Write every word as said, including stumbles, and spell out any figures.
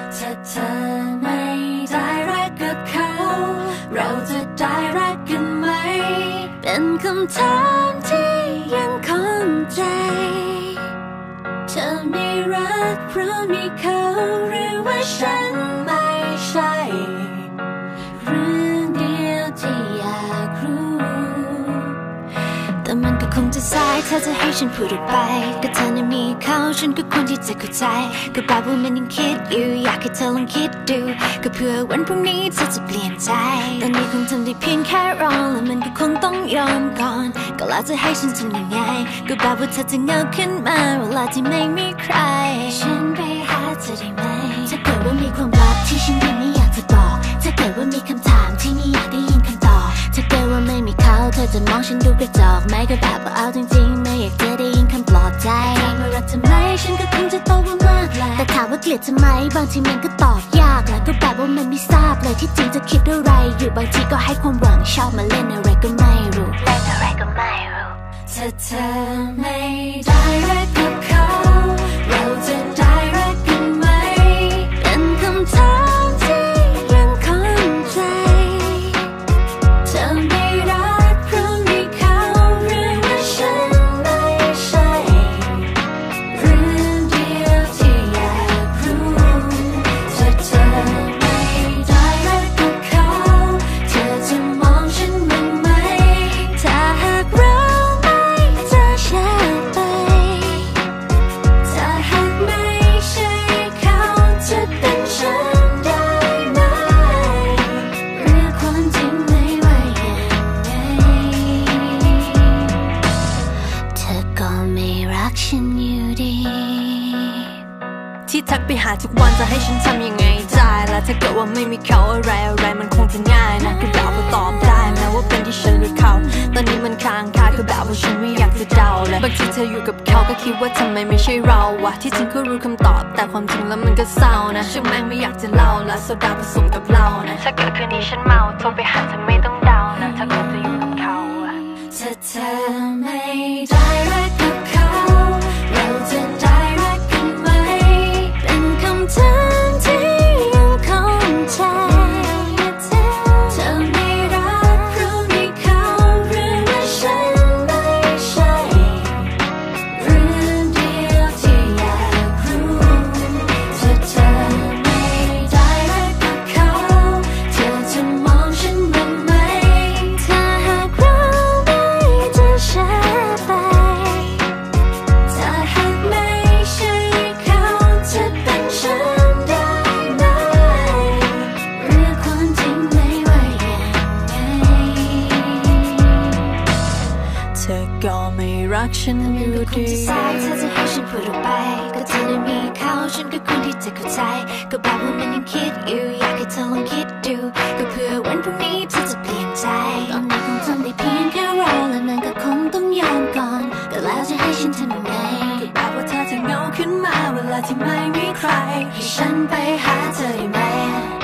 ถ้าเธอไม่ได้รักกับเขาเราจะได้รักกันไหมเป็นคำถามที่ยังคงใจเธอไม่รักเพราะมีเขาหรือว่าฉันไม่ใช่เรื่องเดียวที่อยากรู้แต่มันก็คงจะสายถ้าจะให้ฉันพูดออกไปก็เธอนั้นมีเขาฉันก็ควรที่จะเข้าใจก็แบบว่ามันยังคิดอยู่อยากให้เธอลองคิดดูก็เพื่อวันพรุ่งนี้เธอจะเปลี่ยนใจตอนนี้คงทำได้เพียงแค่รอแล้วมันก็คงต้องยอมก่อนก็แล้วจะให้ฉันทำยังไงก็แบบว่าเธอจะเงาขึ้นมาเวลาที่ไม่มีใครฉันไปหาเธอได้ไหมถ้าเกิดว่ามีความลับที่ฉันยังไม่อยากจะบอกถ้าเกิดว่ามีคำถามที่ไม่อยากได้ยินคำตอบถ้าเกิดว่าไม่มีเขาเธอจะมองฉันดูกระจอกไหมก็แบบว่าเอาจริงๆไม่อยากจะได้ยินคำปลอบใจถามว่ารักเธอไหมฉันก็คงจะตอบว่ามากแหละแต่ถามว่าเกลียดเธอไหมบางทีมันก็ตอบยากแหละก็แบบว่ามันไม่ทราบเลยที่จริงจะคิดอะไรอยู่บางทีก็ให้ความหวังชอบมาเล่นอะไรก็ไม่รู้เล่นอะไรก็ไม่รู้ถ้าเธอไม่ได้รักกับเขาเราจะได้รักกันไหมเป็นคำถามที่ยังคงใจเธอไม่รักเพราะมีเขาหรือว่าฉันไม่ใช่เรื่องเดียวที่อยากรู้ถ้าเธอไม่ได้รักกับเขาเธอจะมองฉันบ้างไหมถ้าหากเราไม่จะแช่ไปถ้าหากไม่ใช่เขาจะเป็นฉันได้ไหมหรือความจริงไม่ว่ายังไงเธอก็ไม่รักฉันอยู่ดีที่ทักไปหาทุกวันจะให้ฉันทำยังไงได้ล่ะถ้าเกิดว่าไม่มีเขาอะไรอะไรมันคงจะง่ายนะคือแบบว่าตอบได้แม้ว่าเป็นที่ฉันหรือเขาตอนนี้มันค้างคาคือแบบว่าฉันไม่อยากจะเดาเลยบางทีเธออยู่กับเขาก็คิดว่าทำไมไม่ใช่เราวะที่จริงก็รู้คำตอบแต่ความจริงแล้วมันก็เศร้านะฉันแม่งไม่อยากจะเล่าละโซดาผสมกับเหล้านะถ้าเกิดคืนนี้ฉันเมาโทรไปหาเธอไม่ต้องเดานะถ้าเกิดจะอยู่กับเขาอะถ้าเธอไม่ได้รักกับเขาเราจะได้รักกันไหมเป็นคำถามที่ยังคงใจเธอไม่รักเพราะมีเขาหรือว่าฉันไม่ใช่เรื่องเดียวที่อยากรู้ถ้าเธอไม่ได้รักกับเขาเธอจะมองฉันบ้างไหมถ้าหากเราไม่จะแช่ไปถ้าหากไม่ใช่เขาจะเป็นฉันได้ไหมหรือความจริงไม่ว่ายังไงเธอก็ไม่รักฉันอยู่ดีเธอจะให้ฉันพูดออกไปก็เธอนั้นมีเขาฉันก็ควรที่จะเข้าใจก็แบบว่ามันยังคิดอยู่อยากให้เธอลองคิดดูก็เพื่อวันพรุ่งนี้เธอจะเปลี่ยนใจตอนนี้คงทำได้เพียงแค่รอและมันก็คงต้องยอมก่อนก็แล้วจะให้ฉันทำยังไงก็แบบว่าเธอจะเหงาขึ้นมาเวลาที่ไม่มีใครให้ฉันไปหาเธอได้ไหม